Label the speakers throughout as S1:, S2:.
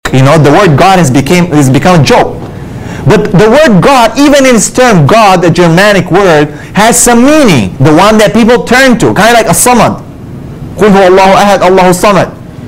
S1: joke. You know, the word God has become a joke. But the word God, even in its term, God, the Germanic word, has some meaning. The one that people turn to, kind of like a samad. Qul huwa Allahu ahad, Allahu samad.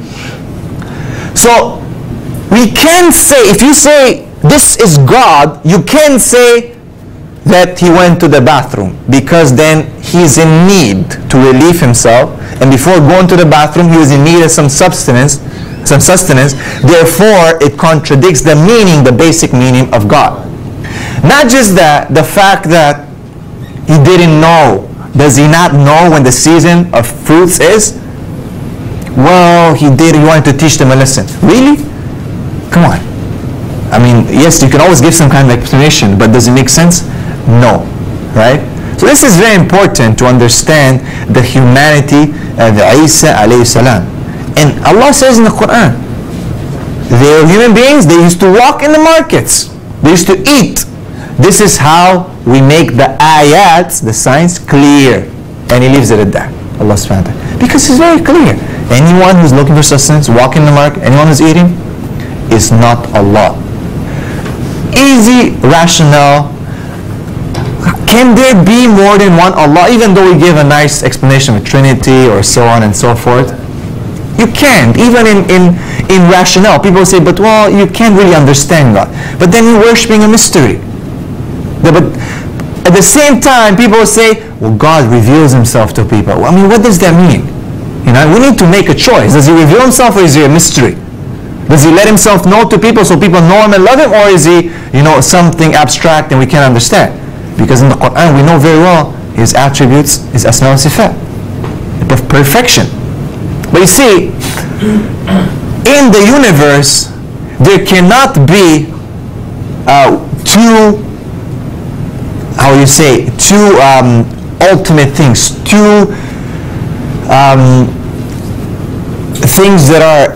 S1: So we can say, if you say this is God, you can say that he went to the bathroom, because then he's in need to relieve himself, and before going to the bathroom he was in need of some sustenance. Therefore it contradicts the meaning, the basic meaning of God. Not just that, the fact that he didn't know. Does he not know when the season of fruits is? Well, he did. He wanted to teach them a lesson. Really? Come on. I mean, yes, you can always give some kind of explanation, but does it make sense? No. Right? So this is very important to understand the humanity of Isa alayhi salam. And Allah says in the Quran, they are human beings. They used to walk in the markets. They used to eat. This is how we make the ayats, the signs, clear. And he leaves it at that. Allah subhanahu wa ta'ala. Because it's very clear. Anyone who's looking for sustenance, walking in the market, anyone who's eating, is not Allah. Easy, rational. Can there be more than one Allah? Even though we give a nice explanation of Trinity or so on and so forth. You can't. Even in rationale, people say, but well, you can't really understand God. But then you're worshipping a mystery. But at the same time, people say, well, God reveals himself to people. Well, I mean, what does that mean? You know, we need to make a choice. Does he reveal himself, or is he a mystery? Does he let himself know to people so people know him and love him, or is he, you know, something abstract and we can't understand? Because in the Quran we know very well his attributes, his asma wa sifat, perfection. But you see, in the universe there cannot be two, how you say, two ultimate things, two things that are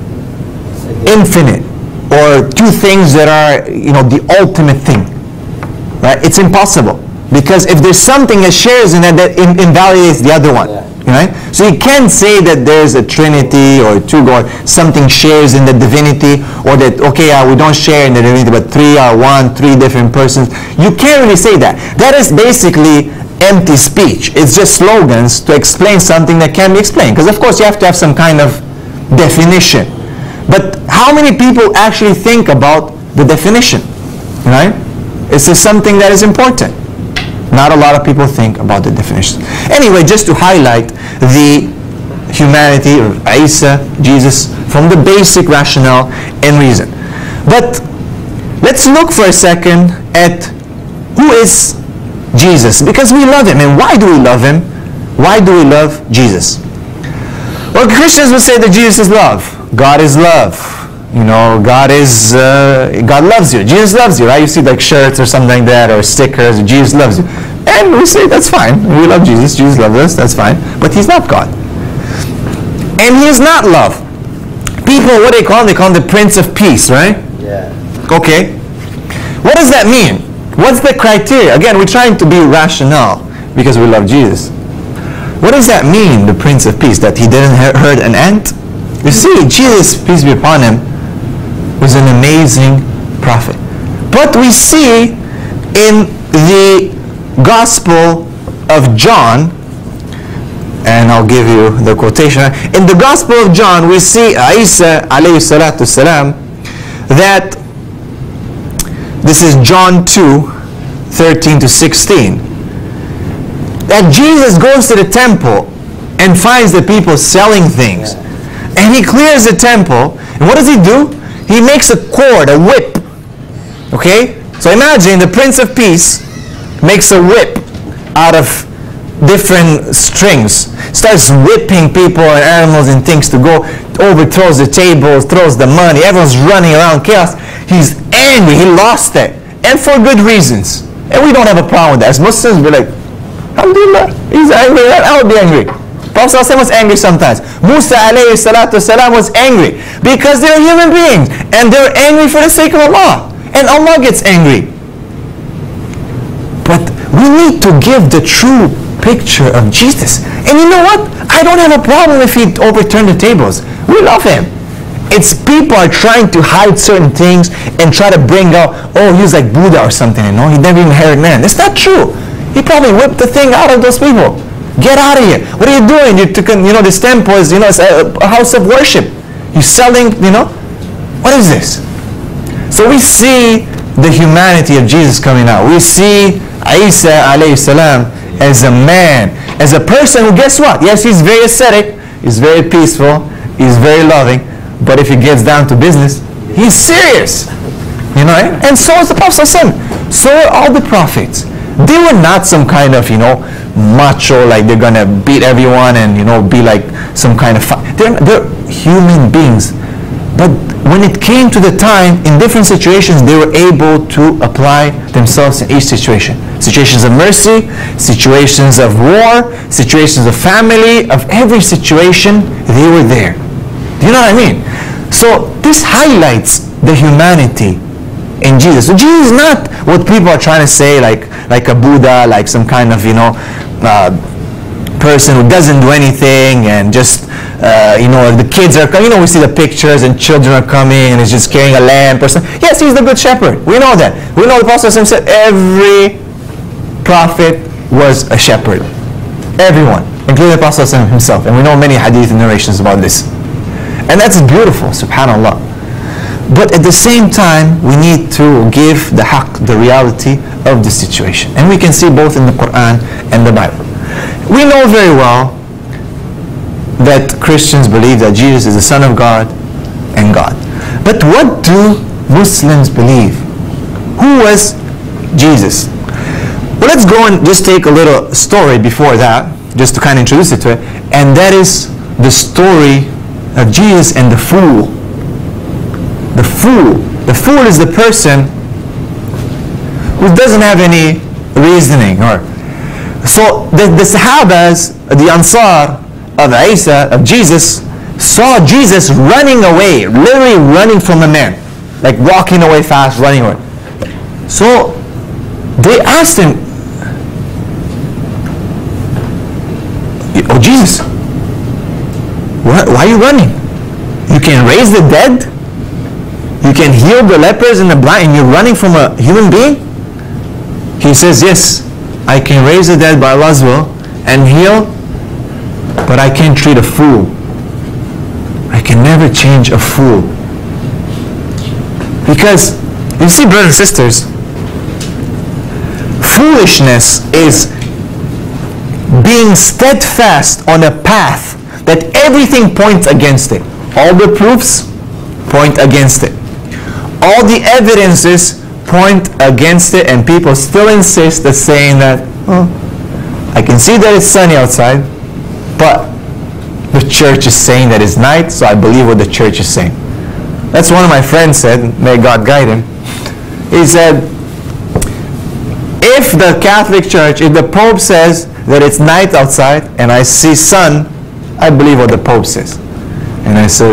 S1: infinite, or two things that are, you know, the ultimate thing. Right? It's impossible, because if there's something that shares in that invalidates the other one. Right? So you can't say that there's a Trinity or two God, something shares in the divinity, or that, okay, we don't share in the divinity, but three are one, three different persons. You can't really say that. That is basically empty speech. It's just slogans to explain something that can't be explained. Because of course you have to have some kind of definition. But how many people actually think about the definition? Right? This is something that is important. Not a lot of people think about the definition. Anyway, just to highlight the humanity of Isa, Jesus, from the basic rationale and reason. But let's look for a second at who is Jesus, because we love him. And why do we love him? Why do we love Jesus? Well, Christians will say that Jesus is love. God is love. You know, God loves you. Jesus loves you, right? You see like shirts or something like that, or stickers, Jesus loves you. And we say, that's fine. We love Jesus. Jesus loves us. That's fine. But he's not God. And he is not love. People, what do they call him? They call him the Prince of Peace, right? Yeah. Okay. What does that mean? What's the criteria? Again, we're trying to be rational because we love Jesus. What does that mean, the Prince of Peace? That he didn't hurt an ant? You see, Jesus, peace be upon him, was an amazing prophet. But we see in the Gospel of John, and I'll give you the quotation. In the Gospel of John, we see Isa alayhi salatu salam, that this is John 2:13 to 16, that Jesus goes to the temple and finds the people selling things. And he clears the temple. And what does he do? He makes a cord, a whip. Okay? So imagine the Prince of Peace makes a whip out of different strings. Starts whipping people and animals and things to go, overthrows the tables, throws the money. Everyone's running around, chaos. He's angry. He lost it. And for good reasons. And we don't have a problem with that. As Muslims, we're like, alhamdulillah, he's angry. I would be angry. Prophet was angry sometimes. Musa alayhi salatu salam was angry because they're human beings and they're angry for the sake of Allah, and Allah gets angry. But we need to give the true picture of Jesus. And you know what? I don't have a problem if he overturned the tables. We love him. It's people are trying to hide certain things and try to bring out, oh, he's like Buddha or something, you know, he never even inherited man. That's not true. He probably whipped the thing out of those people. Get out of here. What are you doing? You took, you know, this temple is, you know, it's a house of worship. You're selling, you know, what is this? So we see the humanity of Jesus coming out. We see Isa alayhi salam as a man, as a person who, guess what? Yes, he's very ascetic, he's very peaceful, he's very loving, but if he gets down to business, he's serious. You know, and so is the Prophet ﷺ. So are all the prophets. They were not some kind of, you know, macho, like they're gonna beat everyone and, you know, be like some kind of they're human beings. But when it came to the time, in different situations, they were able to apply themselves in each situation. Situations of mercy, situations of war, situations of family, of every situation, they were there. Do you know what I mean? So this highlights the humanity in Jesus. So Jesus is not what people are trying to say, like a Buddha, like some kind of, you know, person who doesn't do anything and just, you know, the kids are coming. You know, we see the pictures and children are coming and he's just carrying a lamb or something. Yes, he's the good shepherd. We know that. We know the Prophet said every prophet was a shepherd. Everyone, including the Prophet himself. And we know many hadith and narrations about this. And that's beautiful, subhanAllah. But at the same time, we need to give the haqq, the reality of the situation. And we can see both in the Quran and the Bible. We know very well that Christians believe that Jesus is the Son of God and God. But what do Muslims believe? Who was Jesus? Well, let's go and just take a little story before that, just to kind of introduce it to it. And that is the story of Jesus and the fool. The fool. The fool is the person who doesn't have any reasoning. So the Sahabas, the Ansar of Isa, of Jesus, saw Jesus running away, literally running from a man, like walking away fast, running away. So they asked him, oh Jesus, why are you running? You can raise the dead? You can heal the lepers and the blind, and you're running from a human being? He says, yes, I can raise the dead by Allah's will and heal, but I can't treat a fool. I can never change a fool. Because, you see, brothers and sisters, foolishness is being steadfast on a path that everything points against it. All the proofs point against it. All the evidences point against it, and people still insist that saying that, oh, I can see that it's sunny outside, but the church is saying that it's night, so I believe what the church is saying. That's one of my friends said, may God guide him. He said, if the Catholic Church, if the Pope says that it's night outside and I see sun, I believe what the Pope says. And I said,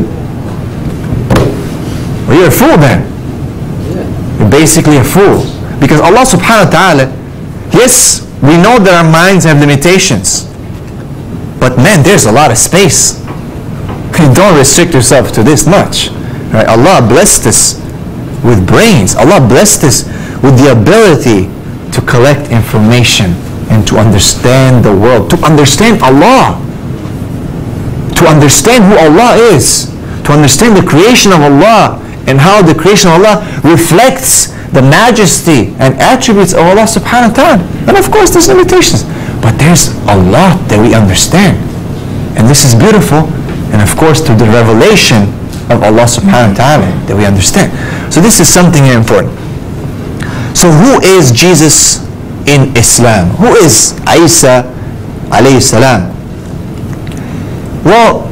S1: well, you're a fool then. You're basically a fool. Because Allah subhanahu wa ta'ala, yes, we know that our minds have limitations. But man, there's a lot of space. You don't restrict yourself to this much. Right? Allah blessed us with brains. Allah blessed us with the ability to collect information and to understand the world, to understand Allah, to understand who Allah is, to understand the creation of Allah and how the creation of Allah reflects the majesty and attributes of Allah subhanahu wa ta'ala. And of course there's limitations, but there's a lot that we understand. And this is beautiful, and of course through the revelation of Allah subhanahu wa ta'ala that we understand. So this is something important. So who is Jesus in Islam? Who is Isa alayhi salam? Well,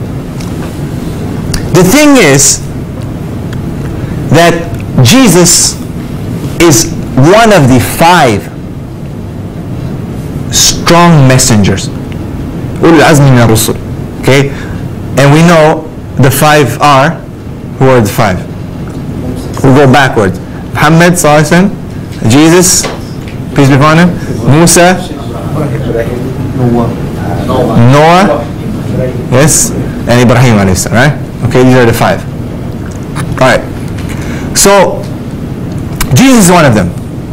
S1: the thing is that Jesus is one of the 5 strong messengers. Ulul azmi min ar-rusul. Okay? And we know the 5 are, who are the 5? We'll go backwards. Muhammad sallallahu alaihi wasallam, Jesus, peace be upon him, Musa, Noah, yes, and Ibrahim alayhi salam, right? Okay, these are the 5. Alright. So, Jesus is one of them.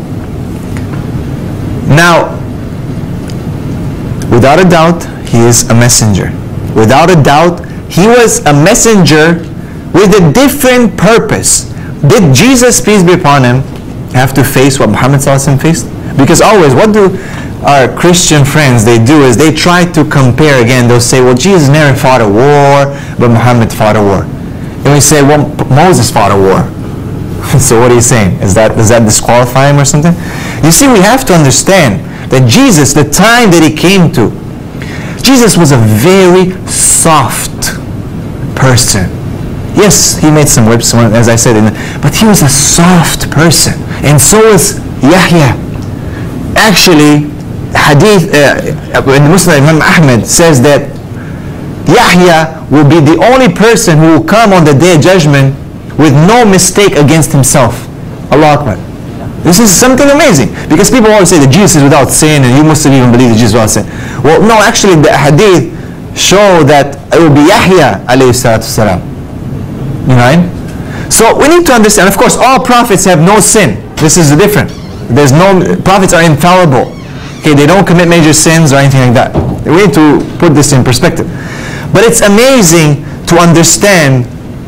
S1: Now, without a doubt, he is a messenger. Without a doubt, he was a messenger with a different purpose. Did Jesus, peace be upon him, have to face what Muhammad faced? Because always, what do our Christian friends, they do is they try to compare again. They'll say, well, Jesus never fought a war, but Muhammad fought a war. And we say, well, Moses fought a war. So what are you saying? Does that disqualify him or something? You see, we have to understand that Jesus, the time that he came to, Jesus was a very soft person. Yes, he made some whips, as I said, but he was a soft person. And so was Yahya. Actually, hadith in Muslim, Imam Ahmed says that Yahya will be the only person who will come on the day of judgment with no mistake against himself. Allah Akbar. This is something amazing, because people always say that Jesus is without sin, and you Muslims even believe that Jesus is without sin. Well, no, actually the hadith show that it will be Yahya alayhi salatu salam. Right? So we need to understand, of course, all prophets have no sin. This is different. There's no, prophets are infallible. Okay, they don't commit major sins or anything like that. We need to put this in perspective. But it's amazing to understand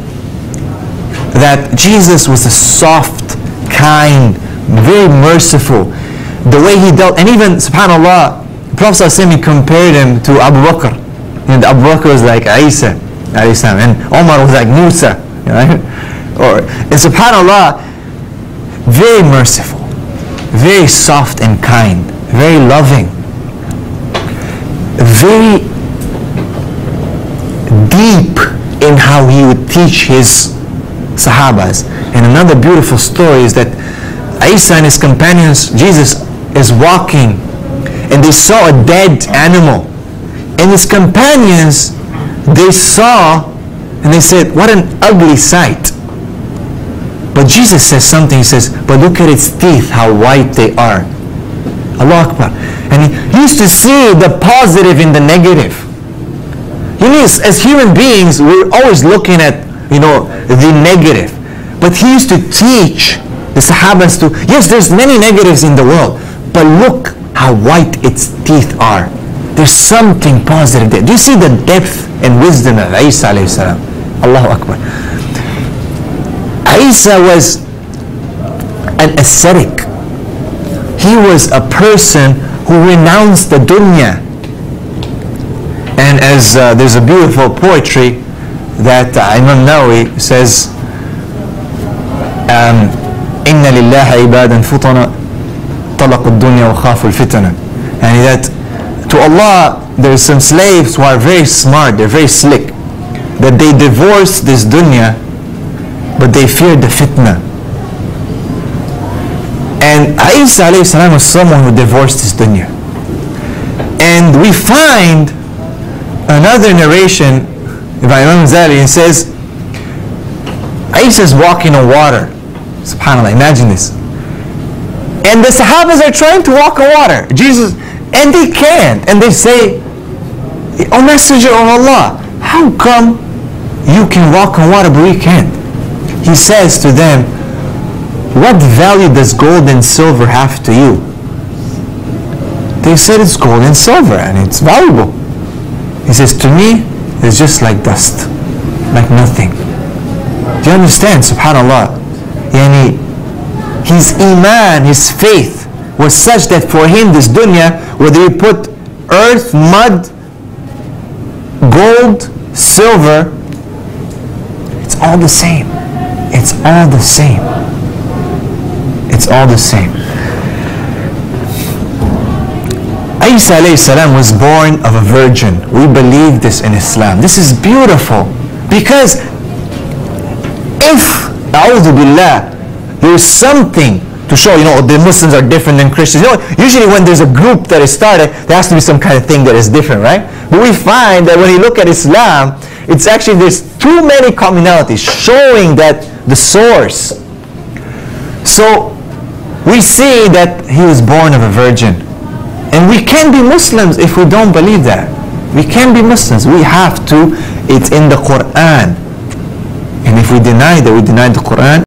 S1: that Jesus was a soft, kind, very merciful. The way he dealt, and even, subhanAllah, the Prophet ﷺ compared him to Abu Bakr. And Abu Bakr was like Eesa, and Omar was like Musa. Right? And subhanAllah, very merciful, very soft and kind, very loving, very deep in how he would teach his Sahabas. And another beautiful story is that Eesa and his companions, Jesus is walking, and they saw a dead animal. And his companions, they saw, and they said, what an ugly sight. But Jesus says something. He says, but look at its teeth, how white they are. Allah Akbar. And he used to see the positive in the negative. You know, as human beings, we're always looking at, the negative. But he used to teach the Sahabas to, yes, there's many negatives in the world, but look how white its teeth are. There's something positive there. Do you see the depth and wisdom of Eesa alayhi salam? Allahu Akbar. Eesa was an ascetic. He was a person who renounced the dunya. And as there's a beautiful poetry that Imam Nawawi says, Inna lillahi ibadan futana talaqu dunya wa khafu al-fitana. And that to Allah, there's some slaves who are very smart, they're very slick, that they divorce this dunya, but they fear the fitna. And Eesa alayhi salam was someone who divorced this dunya. And we find another narration by Imam Zali, and says, Eesa is walking on water. SubhanAllah, imagine this. And the Sahabas are trying to walk on water. Jesus, and they can't. And they say, O Messenger of Allah, how come you can walk on water but we can't? He says to them, what value does gold and silver have to you? They said it's gold and silver and it's valuable. He says, to me, it's just like dust, like nothing. Do you understand? SubhanAllah. Yani, his iman, his faith was such that for him this dunya, whether you put earth, mud, gold, silver, it's all the same. It's all the same. It's all the same. Eesa alayhi salam was born of a virgin. We believe this in Islam. This is beautiful, because if, a'udhu billah, there is something to show, the Muslims are different than Christians. Usually when there's a group that is started, there has to be some kind of thing that is different, right? But we find that when you look at Islam, it's actually, there's too many commonalities showing that the source. So we see that he was born of a virgin. And we can be Muslims if we don't believe that. We can be Muslims. We have to. It's in the Quran. And if we deny that, we deny the Quran,